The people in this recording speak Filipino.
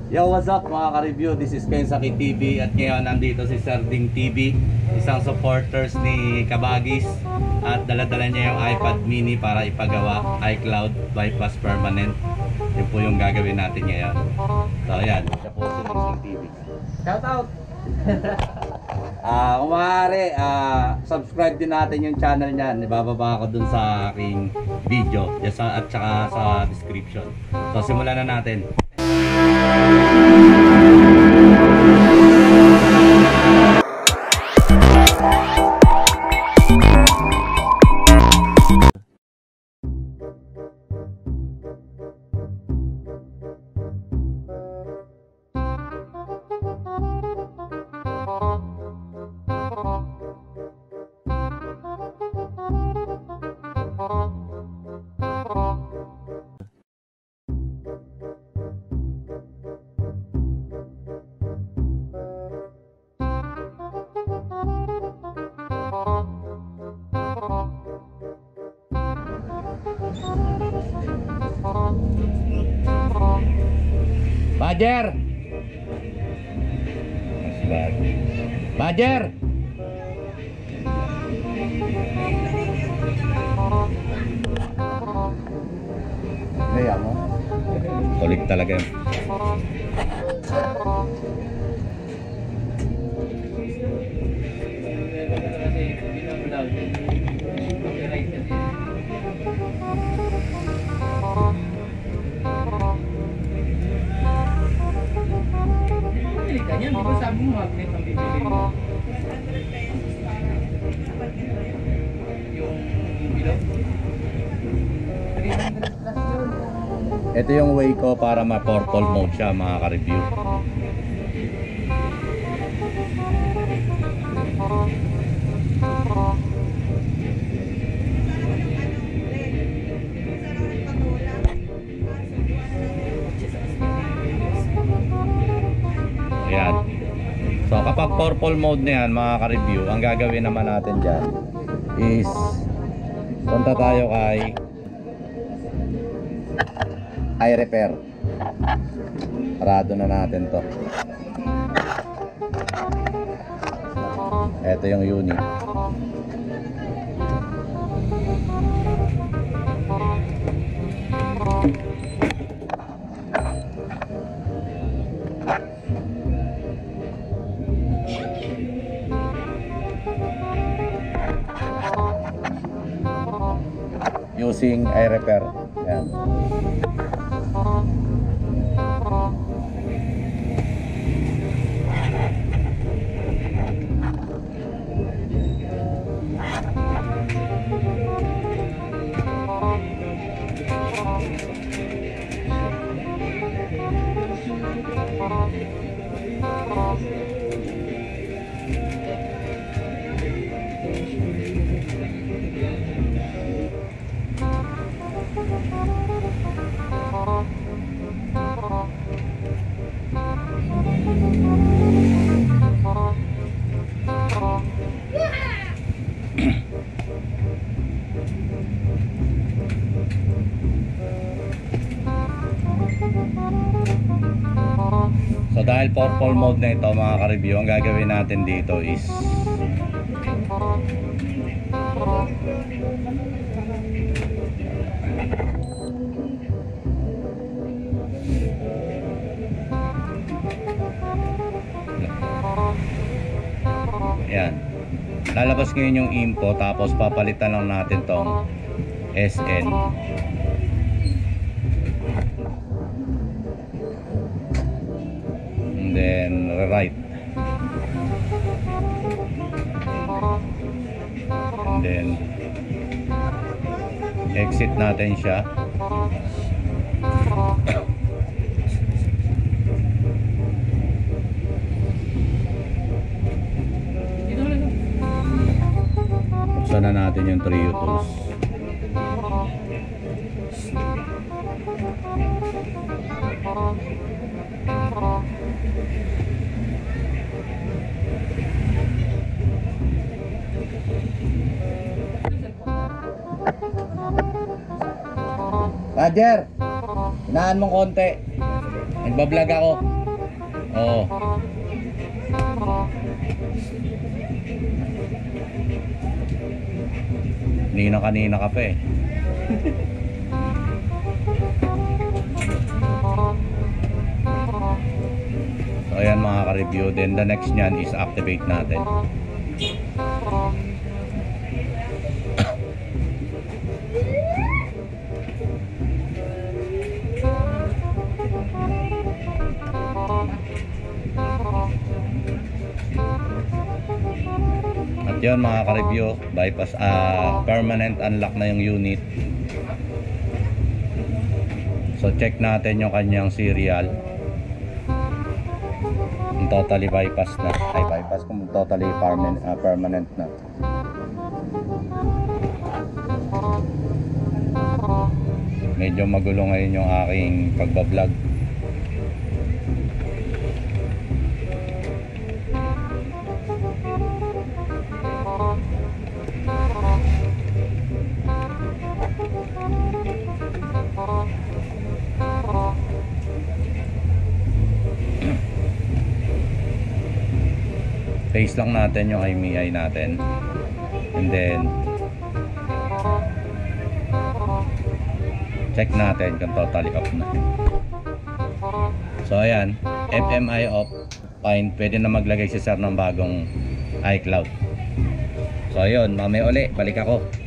Yo, what's up mga ka-review? This is Ken Saki TV at ngayon nandito si Sir Ding TV, isang supporters ni Kabagis, at dala-dala niya yung iPad mini para ipagawa iCloud bypass permanent. Yun po yung gagawin natin ngayon. So ayan, siya po si Ding TV. Shout out! Kung maaari, subscribe din natin yung channel niyan. Ibababa ko dun sa aking video at saka sa description. So simulan na natin. Bajer! Bajer! Kaya mo? Kulit talaga yun. Ganyan, di ba sabi mo magnet ang bibili mo? Yung bilog? 300 plus yun. Ito yung way ko para ma-purple mode siya mga ka-review. Ayan. So kapag purple mode na yan mga ka-review, ang gagawin naman natin dyan is punta tayo kay iRepair. Parado na natin to. Ito yung unit. Using iRepair. Ayan. So dahil purple mode na ito mga ka-review, ang gagawin natin dito is ayan, lalabas ngayon yung info, tapos papalitan lang natin tong SN. And then right, and then exit natin siya. Buksan na natin yung Trio tools. Roger, hinaan mong konti. Nagbablog ako. Oo. Kanina ka pa eh. So ayan mga ka-review. Then the next nyan is activate natin. At yun mga ka-review, bypass, permanent unlock na yung unit. So check natin yung kanyang serial. Totally bypass na. Ay bypass kung totally permanent na. Medyo magulo ngayon yung aking pagbablog. Face lang natin yung IMEI natin. And then check natin kung totally off na. So ayan, FMI off. Fine, pwede na maglagay si sir ng bagong iCloud. So ayun, mamaya uli, balik ako.